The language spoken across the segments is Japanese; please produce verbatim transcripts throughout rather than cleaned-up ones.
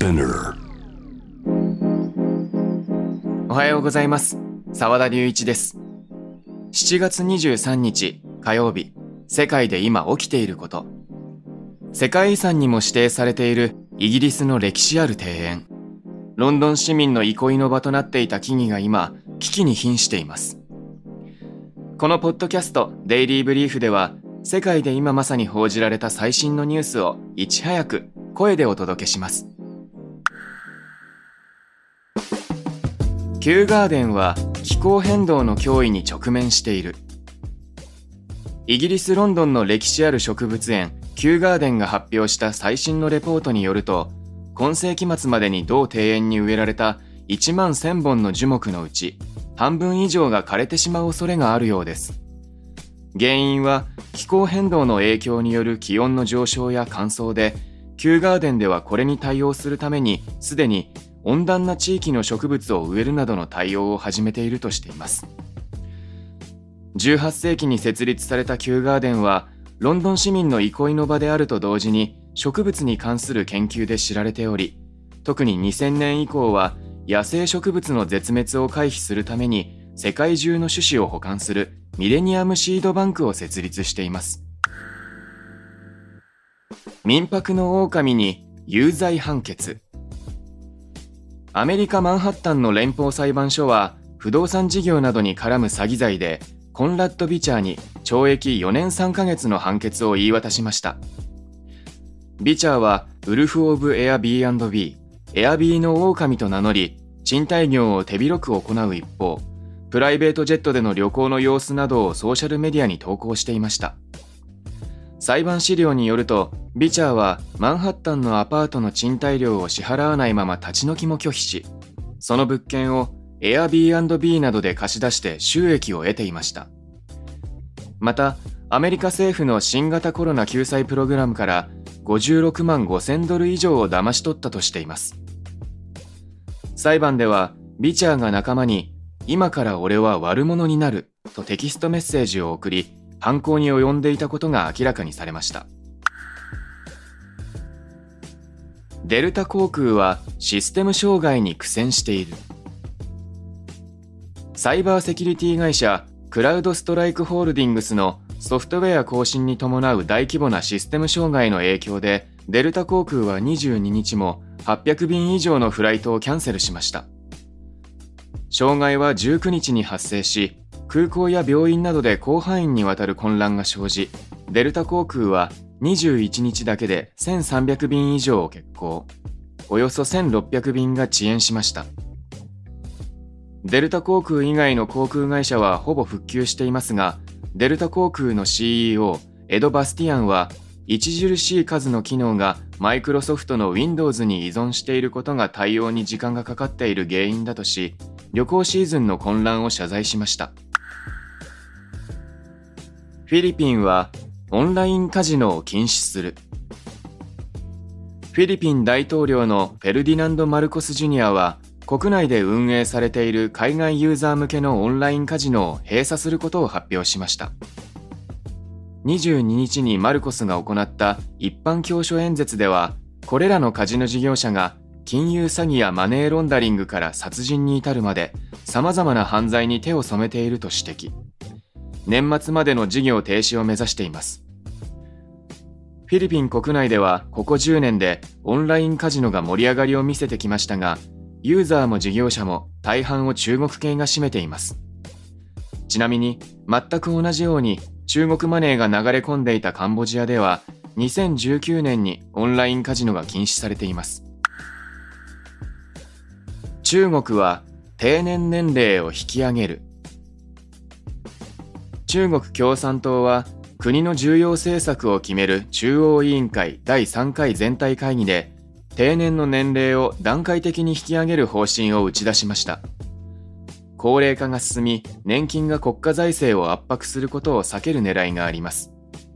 Spinner。 おはようございます。澤田隆一です。しちがつにじゅうさんにち火曜日、世界で今起きていること。世界遺産にも指定されているイギリスの歴史ある庭園。ロンドン市民の憩いの場となっていた木々が今、危機に瀕しています。このポッドキャストデイリーブリーフでは、世界で今まさに報じられた最新のニュースをいち早く声でお届けします。キューガーデンは気候変動の脅威に直面している。イギリス・ロンドンの歴史ある植物園キューガーデンが発表した最新のレポートによると、今世紀末までに同庭園に植えられたいちまんせんぼんの樹木のうち半分以上が枯れてしまう恐れがあるようです。原因は気候変動の影響による気温の上昇や乾燥で、キューガーデンではこれに対応するためにすでに温暖な地域の植物を植えるなどの対応を始めているとしています。じゅうはっせいきに設立されたキューガーデンは、ロンドン市民の憩いの場であると同時に植物に関する研究で知られており、特ににせんねん以降は野生植物の絶滅を回避するために世界中の種子を保管するミレニアムシードバンクを設立しています。民泊の狼に有罪判決。アメリカ・マンハッタンの連邦裁判所は、不動産事業などに絡む詐欺罪でコンラッド・ビチャーにちょうえきよねんさんかげつの判決を言い渡しました。ビチャーはウルフ・オブ・エアビーアンドビー、エアビーの狼と名乗り、賃貸業を手広く行う一方、プライベートジェットでの旅行の様子などをソーシャルメディアに投稿していました。裁判資料によると、ビチャーはマンハッタンのアパートの賃貸料を支払わないまま立ち退きも拒否し、その物件をエアビーアンドビーなどで貸し出して収益を得ていました。また、アメリカ政府の新型コロナ救済プログラムからごじゅうろくまんごせんドル以上を騙し取ったとしています。裁判では、ビチャーが仲間に、今から俺は悪者になるとテキストメッセージを送り、犯行に及んでいたことが明らかにされました。デルタ航空はシステム障害に苦戦している。サイバーセキュリティ会社クラウドストライクホールディングスのソフトウェア更新に伴う大規模なシステム障害の影響で、デルタ航空はにじゅうににちもはっぴゃくびん以上のフライトをキャンセルしました。障害はじゅうくにちに発生し、空港や病院などで広範囲にわたる混乱が生じ、デルタ航空はにじゅういちにちだけでせんさんびゃくびん以上を欠航、およそせんろっぴゃくびんが遅延しました。デルタ航空以外の航空会社はほぼ復旧していますが、デルタ航空の シーイーオー エド・バスティアンは、著しい数の機能がマイクロソフトの Windows に依存していることが対応に時間がかかっている原因だとし、旅行シーズンの混乱を謝罪しました。フィリピンはオンラインカジノを禁止する。フィリピン大統領のフェルディナンド・マルコス・ジュニアは、国内で運営されている海外ユーザー向けのオンラインカジノを閉鎖することを発表しました。にじゅうににちにマルコスが行った一般教書演説では、これらのカジノ事業者が金融詐欺やマネーロンダリングから殺人に至るまで様々な犯罪に手を染めていると指摘。年末までの事業停止を目指しています。フィリピン国内ではここじゅうねんでオンラインカジノが盛り上がりを見せてきましたが、ユーザーも事業者も大半を中国系が占めています。ちなみに全く同じように中国マネーが流れ込んでいたカンボジアではにせんじゅうきゅうねんにオンラインカジノが禁止されています。中国は定年年齢を引き上げる。中国共産党は国の重要政策を決める中央委員会だいさんかい全体会議で、定年の年齢を段階的に引き上げる方針を打ち出しました。高齢化が進み、年金が国家財政を圧迫することを避ける狙いがあります。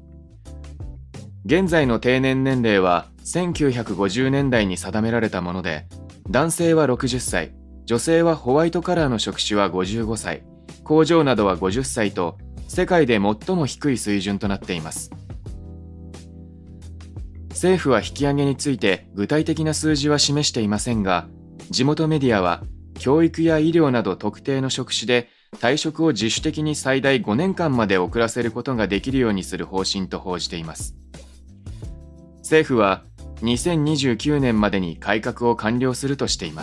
現在の定年年齢はせんきゅうひゃくごじゅうねんだいに定められたもので、男性はろくじゅっさい、女性はホワイトカラーの職種はごじゅうごさい、工場などはごじゅっさいと、世界で最も低い水準となっています。 政府は引き上げについて具体的な数字は示していませんが、地元メディアは教育や医療など特定の職種で退職を自主的に最大ごねんかんまで遅らせることができるようにする方針と報じています。政府はにせんにじゅうきゅうねんまでに改革を完了するとしています。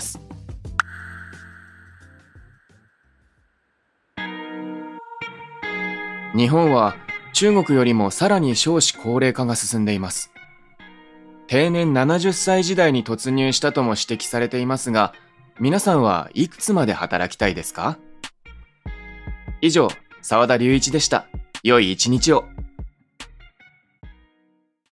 日本は中国よりもさらに少子高齢化が進んでいます。定年ななじゅっさい時代に突入したとも指摘されていますが、皆さんはいくつまで働きたいですか？以上、澤田隆一でした。良い一日を。